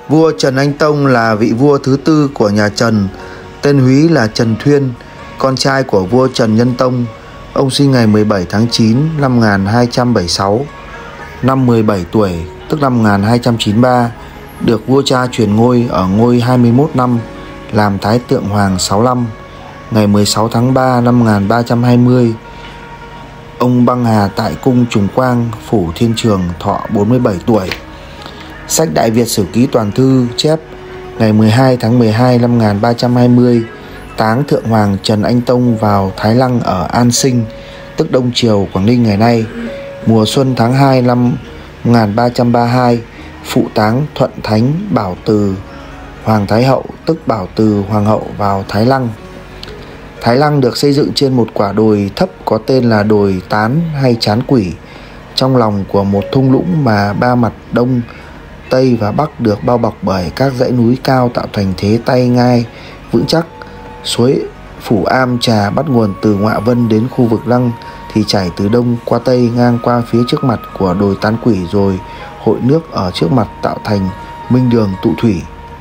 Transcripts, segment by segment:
Vua Trần Anh Tông là vị vua thứ tư của nhà Trần, tên húy là Trần Thuyên, con trai của vua Trần Nhân Tông. Ông sinh ngày 17 tháng 9 năm 1276, năm 17 tuổi, tức năm 1293, được vua cha truyền ngôi ở ngôi 21 năm, làm Thái Tượng Hoàng 6 năm. Ngày 16 tháng 3 năm 1320, ông băng hà tại cung Trùng Quang, phủ Thiên Trường, thọ 47 tuổi. Sách Đại Việt Sử Ký Toàn Thư chép ngày 12 tháng 12 năm 1320, táng Thượng Hoàng Trần Anh Tông vào Thái Lăng ở An Sinh, tức Đông Triều, Quảng Ninh ngày nay. Mùa xuân tháng 2 năm 1332, phụ táng Thuận Thánh Bảo Từ Hoàng Thái Hậu, tức Bảo Từ Hoàng Hậu vào Thái Lăng. Thái Lăng được xây dựng trên một quả đồi thấp có tên là đồi Tán hay Trán Quỷ, trong lòng của một thung lũng mà ba mặt đông, tây và bắc được bao bọc bởi các dãy núi cao tạo thành thế tay ngai vững chắc. Suối Phủ Am Trà bắt nguồn từ Ngoạ Vân đến khu vực Lăng thì chảy từ đông qua tây ngang qua phía trước mặt của đồi Tán Quỷ, rồi hội nước ở trước mặt tạo thành Minh Đường tụ thủy.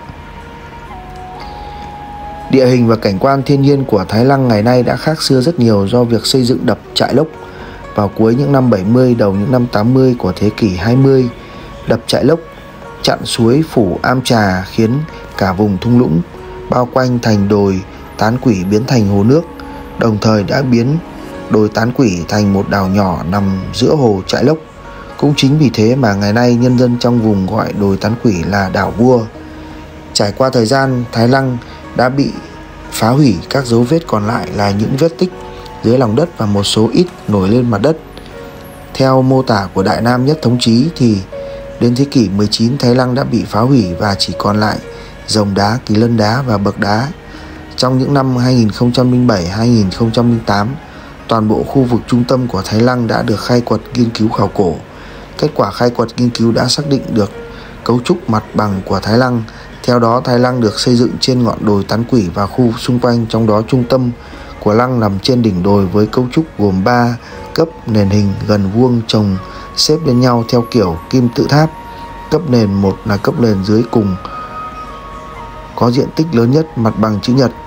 Địa hình và cảnh quan thiên nhiên của Thái Lăng ngày nay đã khác xưa rất nhiều do việc xây dựng đập Trại Lốc vào cuối những năm 70, đầu những năm 80 của thế kỷ 20. Đập Trại Lốc chặn suối Phủ Am Trà khiến cả vùng thung lũng bao quanh thành đồi Tán Quỷ biến thành hồ nước, đồng thời đã biến đồi Tán Quỷ thành một đảo nhỏ nằm giữa hồ Trại Lốc. Cũng chính vì thế mà ngày nay nhân dân trong vùng gọi đồi Tán Quỷ là đảo vua. Trải qua thời gian, Thái Lăng đã bị phá hủy, các dấu vết còn lại là những vết tích dưới lòng đất và một số ít nổi lên mặt đất. Theo mô tả của Đại Nam Nhất Thống Chí thì đến thế kỷ 19, Thái Lăng đã bị phá hủy và chỉ còn lại rồng đá, kỳ lân đá và bậc đá. Trong những năm 2007-2008, toàn bộ khu vực trung tâm của Thái Lăng đã được khai quật nghiên cứu khảo cổ. Kết quả khai quật nghiên cứu đã xác định được cấu trúc mặt bằng của Thái Lăng. Theo đó, Thái Lăng được xây dựng trên ngọn đồi Tán Quỷ và khu xung quanh, trong đó trung tâm của lăng nằm trên đỉnh đồi với cấu trúc gồm 3 cấp nền hình gần vuông chồng xếp lên nhau theo kiểu kim tự tháp. Cấp nền 1 là cấp nền dưới cùng có diện tích lớn nhất, mặt bằng chữ nhật.